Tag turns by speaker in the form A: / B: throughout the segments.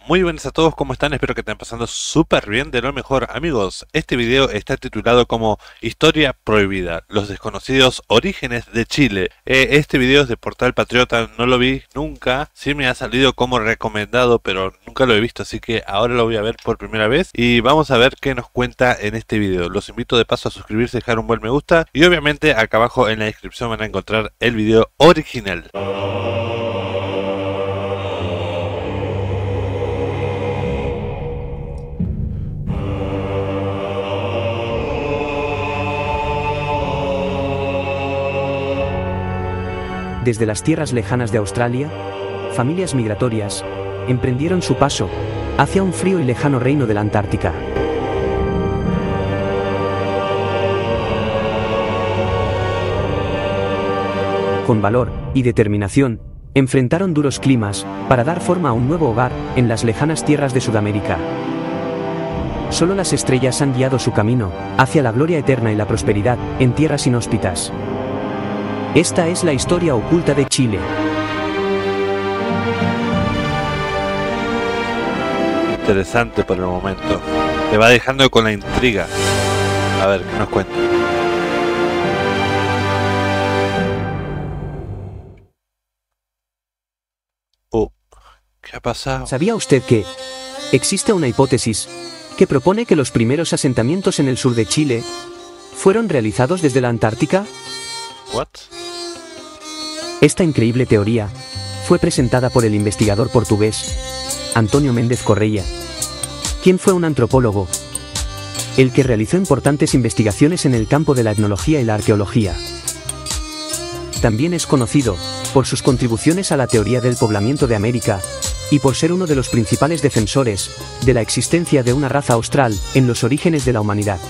A: Muy buenas a todos, ¿cómo están? Espero que estén pasando súper bien, de lo mejor. Amigos, este video está titulado como Historia Prohibida, los desconocidos orígenes de Chile. Este video es de Portal Patriota, no lo vi nunca. Sí me ha salido como recomendado, pero nunca lo he visto, así que ahora lo voy a ver por primera vez. Y vamos a ver qué nos cuenta en este video. Los invito de paso a suscribirse, dejar un buen me gusta. Y obviamente acá abajo en la descripción van a encontrar el video original.
B: Desde las tierras lejanas de Australia, familias migratorias emprendieron su paso hacia un frío y lejano reino de la Antártica. Con valor y determinación, enfrentaron duros climas para dar forma a un nuevo hogar en las lejanas tierras de Sudamérica. Solo las estrellas han guiado su camino hacia la gloria eterna y la prosperidad en tierras inhóspitas. Esta es la historia oculta de Chile.
A: Interesante por el momento. Te va dejando con la intriga. A ver, ¿qué nos cuenta? ¿Qué ha pasado?
B: ¿Sabía usted que existe una hipótesis que propone que los primeros asentamientos en el sur de Chile fueron realizados desde la Antártica?
A: ¿What?
B: Esta increíble teoría fue presentada por el investigador portugués António Méndez Correia, quien fue un antropólogo, el que realizó importantes investigaciones en el campo de la etnología y la arqueología. También es conocido por sus contribuciones a la teoría del poblamiento de América y por ser uno de los principales defensores de la existencia de una raza austral en los orígenes de la humanidad.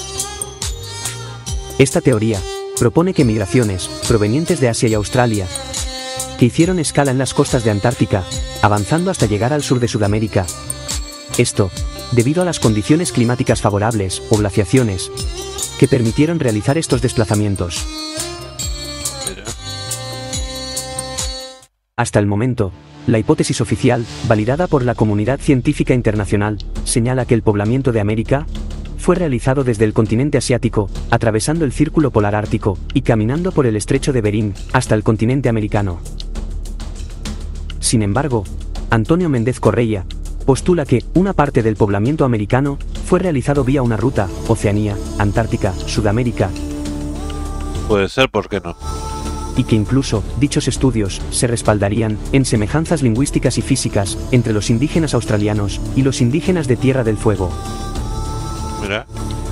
B: Esta teoría propone que migraciones provenientes de Asia y Australia, que hicieron escala en las costas de Antártica, avanzando hasta llegar al sur de Sudamérica. Esto, debido a las condiciones climáticas favorables o glaciaciones, que permitieron realizar estos desplazamientos. Hasta el momento, la hipótesis oficial, validada por la comunidad científica internacional, señala que el poblamiento de América fue realizado desde el continente asiático, atravesando el círculo polar ártico, y caminando por el estrecho de Bering, hasta el continente americano. Sin embargo, António Méndez Correia postula que una parte del poblamiento americano fue realizado vía una ruta, Oceanía, Antártica, Sudamérica.
A: Puede ser, ¿por qué no?
B: Y que incluso, dichos estudios, se respaldarían en semejanzas lingüísticas y físicas entre los indígenas australianos y los indígenas de Tierra del Fuego.
A: Mira.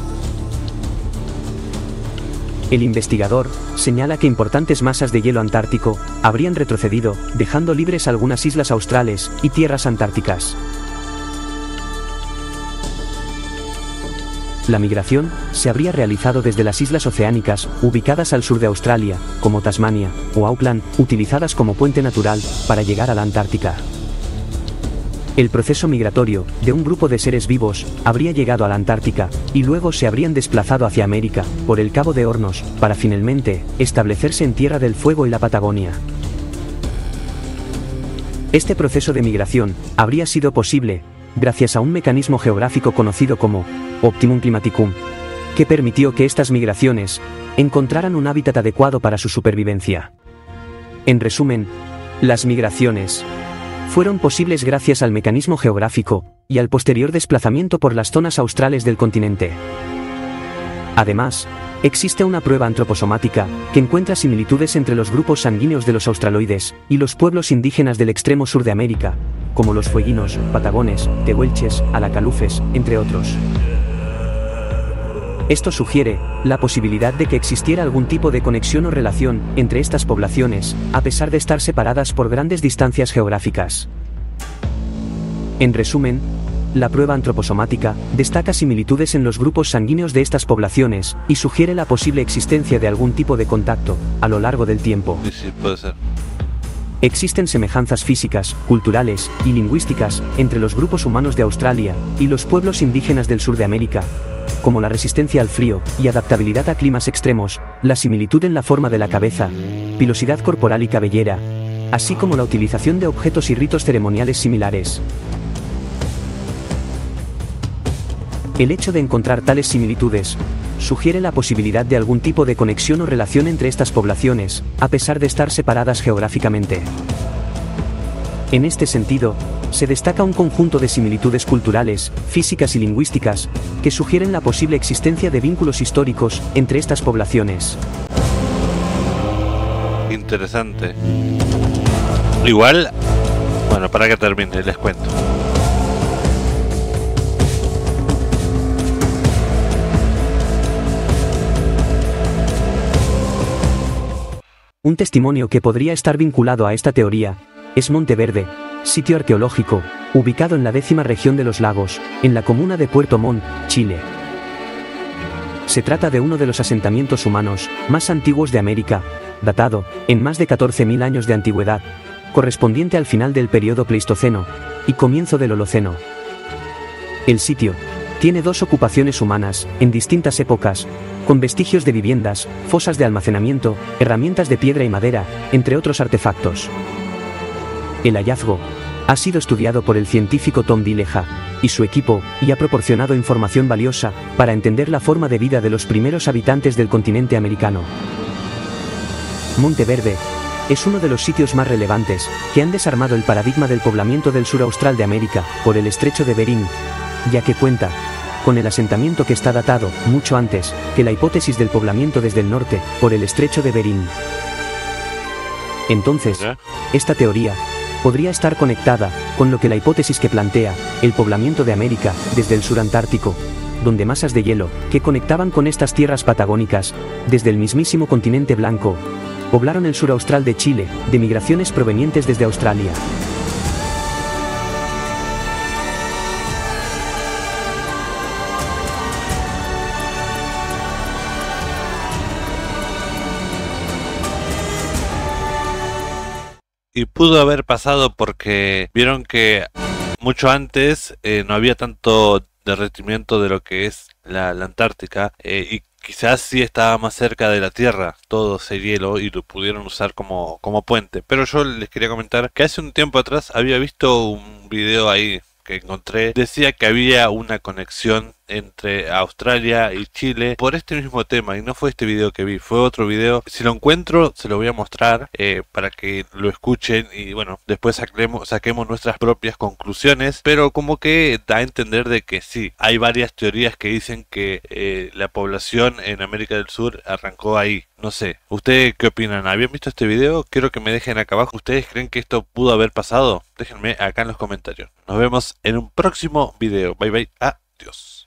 B: El investigador señala que importantes masas de hielo antártico habrían retrocedido, dejando libres algunas islas australes y tierras antárticas. La migración se habría realizado desde las islas oceánicas, ubicadas al sur de Australia, como Tasmania o Auckland, utilizadas como puente natural para llegar a la Antártica. El proceso migratorio de un grupo de seres vivos habría llegado a la Antártica, y luego se habrían desplazado hacia América, por el Cabo de Hornos, para finalmente establecerse en Tierra del Fuego y la Patagonia. Este proceso de migración habría sido posible gracias a un mecanismo geográfico conocido como Optimum Climaticum, que permitió que estas migraciones encontraran un hábitat adecuado para su supervivencia. En resumen, las migraciones fueron posibles gracias al mecanismo geográfico y al posterior desplazamiento por las zonas australes del continente. Además, existe una prueba antroposomática que encuentra similitudes entre los grupos sanguíneos de los australoides y los pueblos indígenas del extremo sur de América, como los fueguinos, patagones, tehuelches, alacalufes, entre otros. Esto sugiere la posibilidad de que existiera algún tipo de conexión o relación entre estas poblaciones, a pesar de estar separadas por grandes distancias geográficas. En resumen, la prueba antroposomática destaca similitudes en los grupos sanguíneos de estas poblaciones y sugiere la posible existencia de algún tipo de contacto a lo largo del tiempo.
A: Sí, puede ser.
B: Existen semejanzas físicas, culturales y lingüísticas entre los grupos humanos de Australia y los pueblos indígenas del sur de América, como la resistencia al frío y adaptabilidad a climas extremos, la similitud en la forma de la cabeza, pilosidad corporal y cabellera, así como la utilización de objetos y ritos ceremoniales similares. El hecho de encontrar tales similitudes sugiere la posibilidad de algún tipo de conexión o relación entre estas poblaciones, a pesar de estar separadas geográficamente. En este sentido, se destaca un conjunto de similitudes culturales, físicas y lingüísticas, que sugieren la posible existencia de vínculos históricos entre estas poblaciones.
A: Interesante. Igual, bueno, para que termine, les cuento.
B: Un testimonio que podría estar vinculado a esta teoría es Monteverde, sitio arqueológico, ubicado en la 10ª región de los Lagos, en la comuna de Puerto Montt, Chile. Se trata de uno de los asentamientos humanos más antiguos de América, datado en más de 14.000 años de antigüedad, correspondiente al final del período Pleistoceno y comienzo del Holoceno. El sitio tiene dos ocupaciones humanas en distintas épocas, con vestigios de viviendas, fosas de almacenamiento, herramientas de piedra y madera, entre otros artefactos. El hallazgo ha sido estudiado por el científico Tom Dileja y su equipo, y ha proporcionado información valiosa para entender la forma de vida de los primeros habitantes del continente americano. Monteverde es uno de los sitios más relevantes que han desarmado el paradigma del poblamiento del sur austral de América por el estrecho de Bering, ya que cuenta con el asentamiento que está datado mucho antes que la hipótesis del poblamiento desde el norte por el estrecho de Bering. Entonces, esta teoría podría estar conectada con lo que la hipótesis que plantea el poblamiento de América desde el sur antártico, donde masas de hielo que conectaban con estas tierras patagónicas desde el mismísimo continente blanco poblaron el sur austral de Chile de migraciones provenientes desde Australia.
A: Y pudo haber pasado porque vieron que mucho antes no había tanto derretimiento de lo que es la Antártica, y quizás sí estaba más cerca de la Tierra todo ese hielo y lo pudieron usar como puente. Pero yo les quería comentar que hace un tiempo atrás había visto un video ahí que encontré, decía que había una conexión entre Australia y Chile por este mismo tema, y no fue este video que vi, fue otro video. Si lo encuentro se lo voy a mostrar para que lo escuchen y bueno, después saquemos nuestras propias conclusiones, pero como que da a entender de que sí, hay varias teorías que dicen que la población en América del Sur arrancó ahí. No sé, ¿ustedes qué opinan? ¿Habían visto este video? Quiero que me dejen acá abajo. ¿Ustedes creen que esto pudo haber pasado? Déjenme acá en los comentarios. Nos vemos en un próximo video. Bye bye. Adiós.